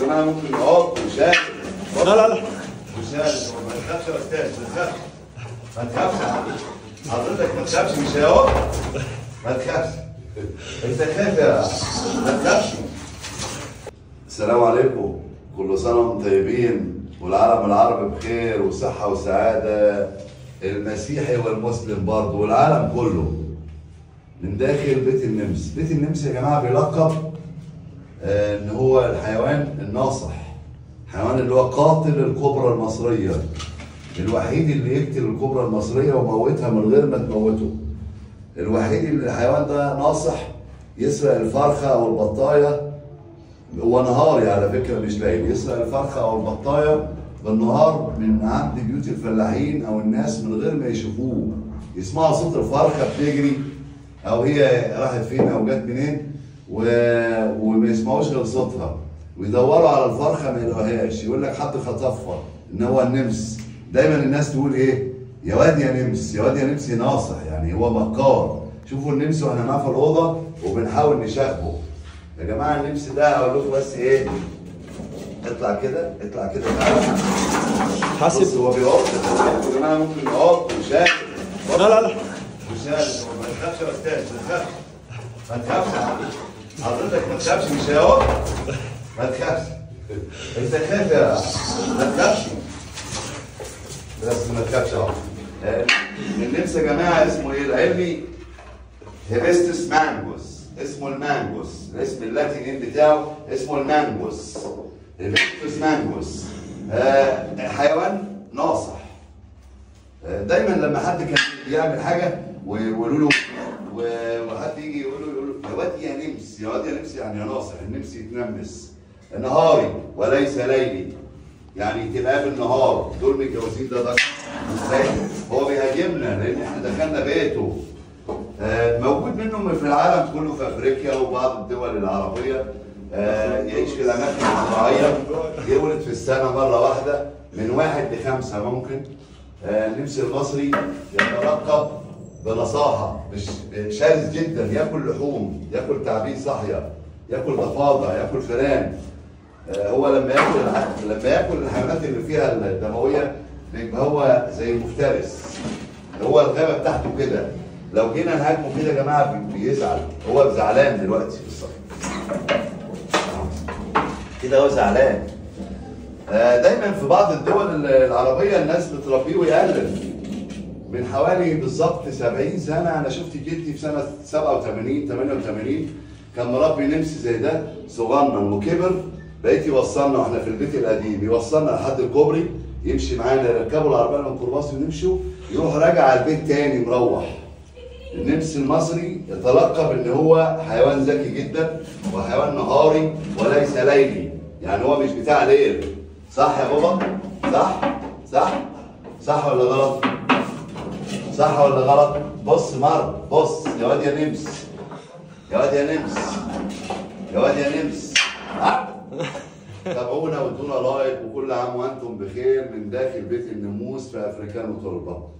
جماعه ممكن نقعد ونشاهد. لا نشاهد. ما تخافش يا استاذ، ما تخافش. ما تخافش حضرتك، ما تخافش، مش هيقعد. ما تخافش. انت خايف يا ما تخافش. السلام عليكم، كل سنه وانتم طيبين والعالم العربي بخير وصحه وسعاده، المسيحي والمسلم برضه والعالم كله. من داخل بيت النمس. بيت النمس يا جماعه بيلقب ان هو الحيوان الناصح، الحيوان اللي هو قاتل الكبرى المصريه، الوحيد اللي يقتل الكبرى المصريه وموتها من غير ما تموته، الوحيد اللي الحيوان ده ناصح يسرق الفرخه او البطايه. هو نهاري على فكره مش ليل، يسرق الفرخه او البطايه بالنهار من عند بيوت الفلاحين او الناس من غير ما يشوفوه، يسمعوا صوت الفرخه بتجري او هي راحت فين او جت منين وما يسمعوش غير صوتها، ويدوروا على الفرخه ما يلاقوهاش، يقول لك حد خطفها ان هو النمس. دايما الناس تقول ايه؟ يا واد يا نمس، يا واد يا نمس ناصح، يعني هو مكار. شوفوا النمس واحنا معاه في الاوضه وبنحاول نشاغبه. يا جماعه النمس ده اقول لكم بس ايه؟ اطلع كده، اطلع كده تعالى. حاسب. بص هو بيقعد يا جماعه ممكن نقعد ونشاهد. لا نشاهد. ما تخافش يا استاذ، ما تخافش. ما تخافش حضرتك، ما تخافش، مش هيقعد. ما تخافش. انت خايف يا ما تخافش. بس ما تخافش اهو. النمس يا جماعه اسمه ايه العلمي؟ هيبستس مانجوس، اسمه المانجوس، الاسم اللاتيني بتاعه اسمه المانجوس، هيبستس مانجوس. حيوان ناصح. دايما لما حد كان يعمل حاجه ويقولوا له وحد يجي يقول له يا واد يا نمس، يا واد يا نمس يعني يا ناصح. النمس يتنمس نهاري وليس ليلي، يعني تبقى بالنهار. دول متجوزين ده ازاي؟ هو بيهاجمنا لان احنا دخلنا بيته. موجود منهم في العالم كله، في افريقيا وبعض الدول العربيه. يعيش في الاماكن الزراعيه، يولد في السنه مره واحده من 1 ل5 ممكن. النمس المصري يتلقب بنصاحه، مش شرس جدا، ياكل لحوم، ياكل تعابين صاحيه، ياكل ضفادع، ياكل فئران. هو لما ياكل الحيوانات اللي فيها الدمويه بيبقى هو زي مفترس. هو الغابه بتاعته كده، لو جينا نهاجمه كده يا جماعه بيزعل. هو زعلان دلوقتي في الصف كده، هو زعلان. دايما في بعض الدول العربيه الناس بتربيه ويقلل. من حوالي بالظبط 70 سنه انا شفت جدي في سنه 87 88 كان مربي نمس زي ده صغنن وكبر. بقيت يوصلنا واحنا في البيت القديم، يوصلنا لحد الكوبري، يمشي معانا، يركبوا العربيه الميكروباص ونمشوا، يروح راجع على البيت تاني مروح. النمس المصري يتلقب ان هو حيوان ذكي جدا وحيوان نهاري وليس ليلي، يعني هو مش بتاع ليل. صح يا بابا؟ صح؟ صح؟ صح ولا غلط؟ صح ولا غلط؟ بص مره، بص يا واد يا نمس، يا واد يا نمس، يا واد يا نمس. تابعونا وادونا لايك، وكل عام وانتم بخير من داخل بيت النموس في افريكانو طلبه.